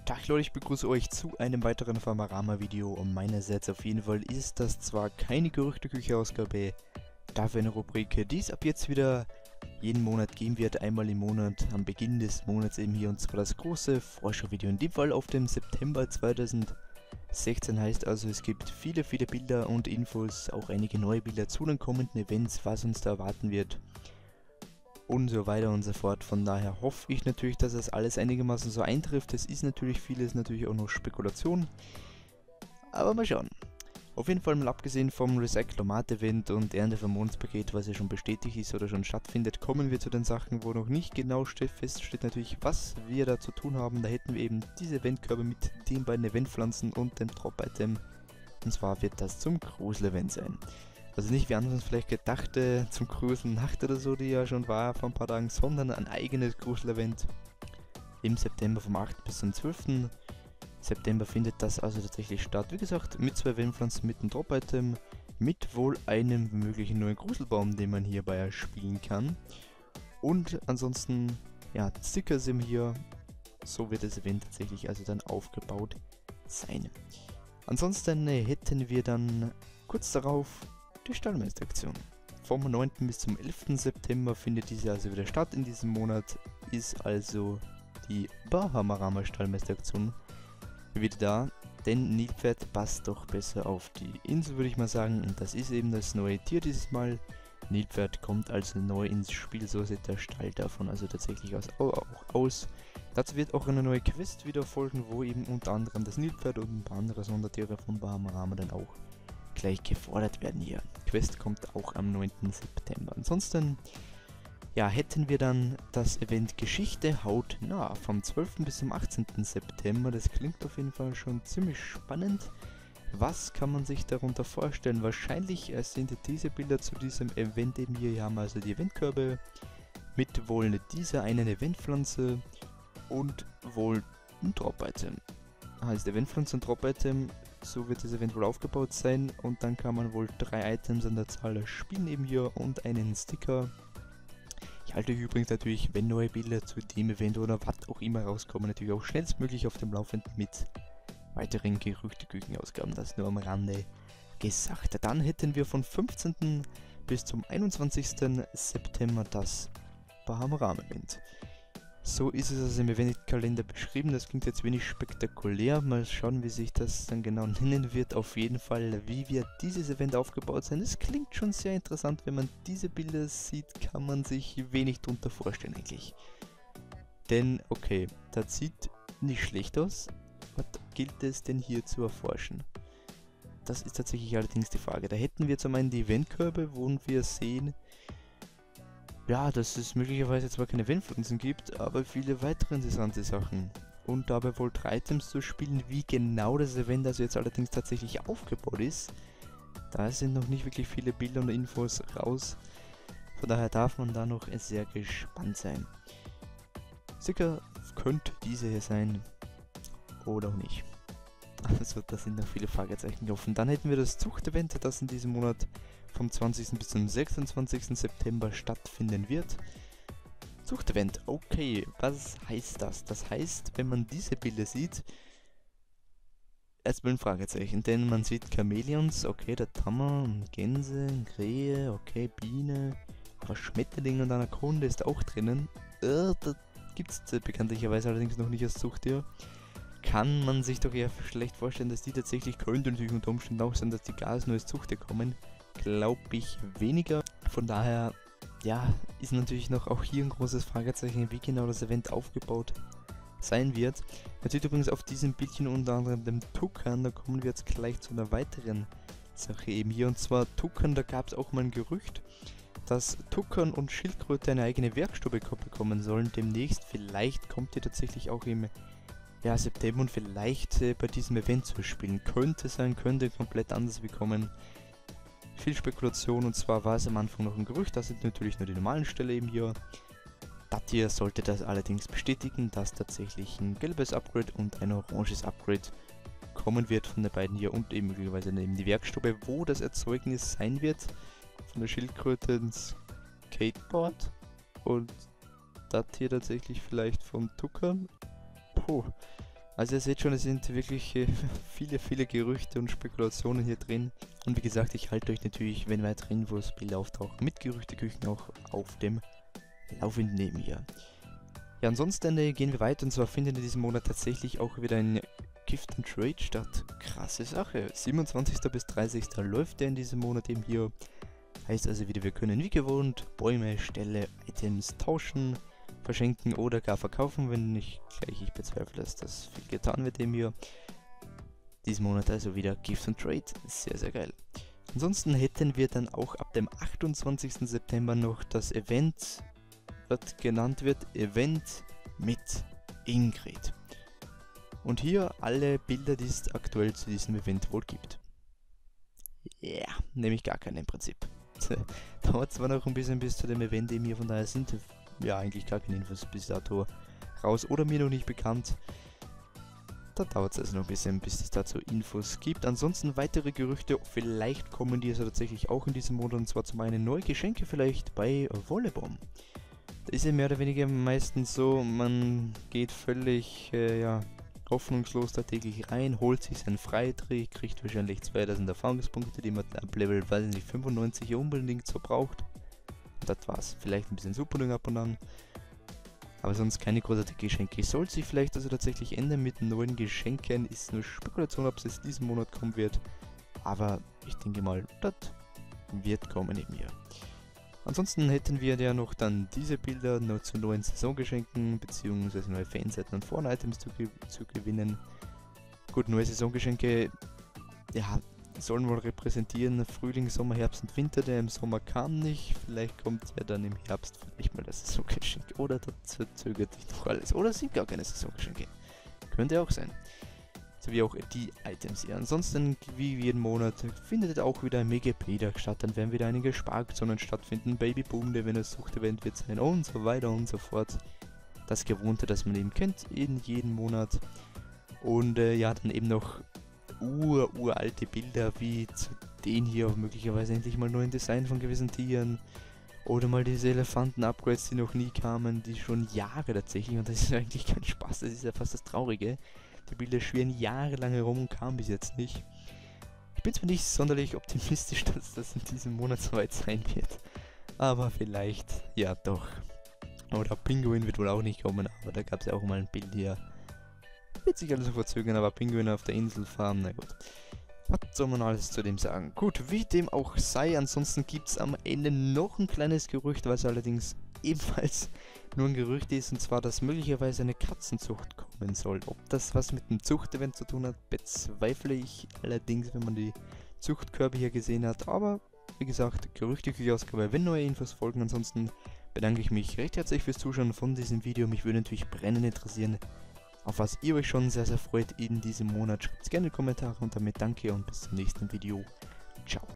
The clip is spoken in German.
Tag Leute, ich begrüße euch zu einem weiteren Farmarama-Video und meinerseits auf jeden Fall ist das zwar keine Gerüchteküche-Ausgabe, dafür eine Rubrik, die es ab jetzt wieder jeden Monat geben wird, einmal im Monat, am Beginn des Monats eben hier, und zwar das große Vorschau-Video, in dem Fall auf dem September 2016, heißt also es gibt viele Bilder und Infos, auch einige neue Bilder zu den kommenden Events, was uns da erwarten wird. Und so weiter und so fort. Von daher hoffe ich natürlich, dass das alles einigermaßen so eintrifft. Es ist natürlich vieles natürlich auch noch Spekulation. Aber mal schauen. Auf jeden Fall mal abgesehen vom Recyclomat-Event und Ernte vom Monatspaket, was ja schon bestätigt ist oder schon stattfindet, kommen wir zu den Sachen, wo noch nicht genau feststeht natürlich, was wir da zu tun haben. Da hätten wir eben diese Eventkörbe mit den beiden Eventpflanzen und dem Drop-Item. Und zwar wird das zum Grusel-Event sein. Also nicht wie andere uns vielleicht gedacht, zum Grusel Nacht oder so, die ja schon war vor ein paar Tagen, sondern ein eigenes Grusel-Event im September vom 8. bis zum 12. September findet das also tatsächlich statt. Wie gesagt, mit 2 Eventpflanzen, mit einem Drop-Item, mit wohl einem möglichen neuen Gruselbaum, den man hierbei spielen kann. Und ansonsten, ja, Sticker sind hier, so wird das Event tatsächlich also dann aufgebaut sein. Ansonsten hätten wir dann kurz darauf die Stallmeisteraktion. Vom 9. bis zum 11. September findet diese also wieder statt. In diesem Monat ist also die Farmarama Stallmeisteraktion wieder da, denn Nilpferd passt doch besser auf die Insel, würde ich mal sagen, und das ist eben das neue Tier dieses Mal. Nilpferd kommt also neu ins Spiel, so sieht der Stall davon also tatsächlich auch aus. Dazu wird auch eine neue Quest wieder folgen, wo eben unter anderem das Nilpferd und ein paar andere Sondertiere von Farmarama dann auch gleich gefordert werden hier. Quest kommt auch am 9. September. Ansonsten, ja, hätten wir dann das Event Geschichte hautnah vom 12. bis zum 18. September. Das klingt auf jeden Fall schon ziemlich spannend. Was kann man sich darunter vorstellen? Wahrscheinlich sind diese Bilder zu diesem Event eben hier. Hier haben wir also die Eventkörbe mit wohl dieser einen Eventpflanze und wohl ein Drop-Item. Heißt Eventpflanze und Drop-Item. So wird das Event wohl aufgebaut sein, und dann kann man wohl 3 Items an der Zahl spielen eben hier und einen Sticker. Ich halte euch übrigens natürlich, wenn neue Bilder zu dem Event oder was auch immer rauskommen, natürlich auch schnellstmöglich auf dem Laufenden mit weiteren Gerüchteküchenausgaben, das nur am Rande gesagt. Dann hätten wir von 15. bis zum 21. September das Farmarama-Event. So ist es also im Eventkalender beschrieben. Das klingt jetzt wenig spektakulär. Mal schauen, wie sich das dann genau nennen wird. Auf jeden Fall, wie wird dieses Event aufgebaut sein. Es klingt schon sehr interessant. Wenn man diese Bilder sieht, kann man sich wenig drunter vorstellen eigentlich. Denn, okay, das sieht nicht schlecht aus. Was gilt es denn hier zu erforschen? Das ist tatsächlich allerdings die Frage. Da hätten wir zum einen die Eventkörbe, wo wir sehen, ja, dass es möglicherweise zwar keine Eventpflanzen gibt, aber viele weitere interessante Sachen. Und dabei wohl 3 Items zu spielen, wie genau das Event also jetzt allerdings tatsächlich aufgebaut ist. Da sind noch nicht wirklich viele Bilder und Infos raus. Von daher darf man da noch sehr gespannt sein. Sicher könnte diese hier sein oder auch nicht. Also da sind noch viele Fragezeichen offen. Dann hätten wir das Zuchtevent, das in diesem Monat vom 20. bis zum 26. September stattfinden wird. Zuchtevent, okay, was heißt das? Das heißt, wenn man diese Bilder sieht, erstmal ein Fragezeichen, denn man sieht Chamäleons, okay, der Tammer, und Gänse, Krähe, okay, Biene, aber Schmetterling und Anakonde ist auch drinnen. Da gibt es bekanntlicherweise allerdings noch nicht als Zuchttier. Kann man sich doch eher schlecht vorstellen, dass die tatsächlich, könnte natürlich unter Umständen auch sein, dass die gar als neues Zuchttier kommen. Glaube ich weniger. Von daher, ja, ist natürlich noch auch hier ein großes Fragezeichen, wie genau das Event aufgebaut sein wird. Man sieht übrigens auf diesem Bildchen unter anderem den Tuckern, da kommen wir jetzt gleich zu einer weiteren Sache eben hier. Und zwar Tuckern, da gab es auch mal ein Gerücht, dass Tuckern und Schildkröte eine eigene Werkstube bekommen sollen. Demnächst, vielleicht kommt ihr tatsächlich auch im September und vielleicht bei diesem Event zu spielen. Könnte sein, könnte komplett anders bekommen. Viel Spekulation, und zwar war es am Anfang noch ein Gerücht, das sind natürlich nur die normalen Ställe eben hier. Das hier sollte das allerdings bestätigen, dass tatsächlich ein gelbes Upgrade und ein oranges Upgrade kommen wird von den beiden hier und eben möglicherweise eben die Werkstube, wo das Erzeugnis sein wird. Von der Schildkröte ins Skateboard und das hier tatsächlich vielleicht vom Tuckern. Puh, Also ihr seht schon, es sind wirklich viele Gerüchte und Spekulationen hier drin. Und wie gesagt, ich halte euch natürlich, wenn weitere Infos, Bilder auftauchen, mit Gerüchteküchen auch auf dem Laufenden neben hier. Ja, ansonsten gehen wir weiter, und zwar findet in diesem Monat tatsächlich auch wieder ein Gift and Trade statt. Krasse Sache. 27. bis 30. läuft der in diesem Monat eben hier. Heißt also wieder, wir können wie gewohnt Bäume, Ställe, Items tauschen, verschenken oder gar verkaufen, wenn nicht gleich ich bezweifle, dass das viel getan wird eben hier. Diesen Monat also wieder Gift and Trade. Sehr geil. Ansonsten hätten wir dann auch ab dem 28. September noch das Event, was genannt wird Event mit Ingrid. Und hier alle Bilder, die es aktuell zu diesem Event wohl gibt. Ja, yeah, nämlich gar keine im Prinzip. Dauert zwar noch ein bisschen bis zu dem Event eben hier, von daher sind ja eigentlich gar keine Infos bis dato raus oder mir noch nicht bekannt. Da dauert es also noch ein bisschen, bis es dazu Infos gibt. Ansonsten weitere Gerüchte, vielleicht kommen die also tatsächlich auch in diesem Monat, und zwar zum einen neue Geschenke vielleicht bei Volleybomb. Da ist ja mehr oder weniger meistens so, man geht völlig, hoffnungslos da täglich rein, holt sich seinen Freitrick, kriegt wahrscheinlich 2000 Erfahrungspunkte, die man ab Level, weiß nicht, 95 unbedingt so braucht. Und das war's. Vielleicht ein bisschen Superdung ab und an. Aber sonst keine großartigen Geschenke. Soll sich vielleicht also tatsächlich ändern mit neuen Geschenken. Ist nur Spekulation, ob es diesen Monat kommen wird. Aber ich denke mal, das wird kommen eben hier. Ansonsten hätten wir ja noch dann diese Bilder noch zu neuen Saisongeschenken bzw. neue Fanseiten und Foren-Items zu gewinnen. Gut, neue Saisongeschenke, ja, sollen wohl repräsentieren Frühling, Sommer, Herbst und Winter. Der im Sommer kam nicht, vielleicht kommt ja dann im Herbst vielleicht mal das Saisongeschenk. Oder das verzögert sich noch alles. Oder es sind gar keine Saisongeschenke. Könnte auch sein. Wie auch die Items hier. Ansonsten, wie jeden Monat, findet auch wieder ein MGP statt. Dann werden wieder einige Sparkzonen stattfinden. Baby Boom, der wenn es Sucht-Event wird sein und so weiter und so fort. Das Gewohnte, das man eben kennt in jedem Monat. Und ja, dann eben noch uralte Bilder, wie zu den hier möglicherweise endlich mal neuen Design von gewissen Tieren. Oder mal diese Elefanten-Upgrades, die noch nie kamen, die schon Jahre tatsächlich, und das ist eigentlich kein Spaß, das ist ja fast das Traurige. Die Bilder schwirren jahrelang herum und kamen bis jetzt nicht. Ich bin zwar nicht sonderlich optimistisch, dass das in diesem Monat soweit sein wird. Aber vielleicht, ja doch. Oder Pinguin wird wohl auch nicht kommen, aber da gab es ja auch mal ein Bild hier. Wird sich alles so verzögern, aber Pinguin auf der Insel farmen, na gut. Was soll man alles zu dem sagen? Gut, wie dem auch sei, ansonsten gibt es am Ende noch ein kleines Gerücht, was allerdings ebenfalls nur ein Gerücht ist, und zwar, dass möglicherweise eine Katzenzucht kommen soll. Ob das was mit dem Zuchtevent zu tun hat, bezweifle ich allerdings, wenn man die Zuchtkörbe hier gesehen hat. Aber wie gesagt, Gerüchte-Ausgabe, wenn neue Infos folgen. Ansonsten bedanke ich mich recht herzlich fürs Zuschauen von diesem Video. Mich würde natürlich brennend interessieren, auf was ihr euch schon sehr freut in diesem Monat. Schreibt gerne in die Kommentare, und damit danke und bis zum nächsten Video. Ciao.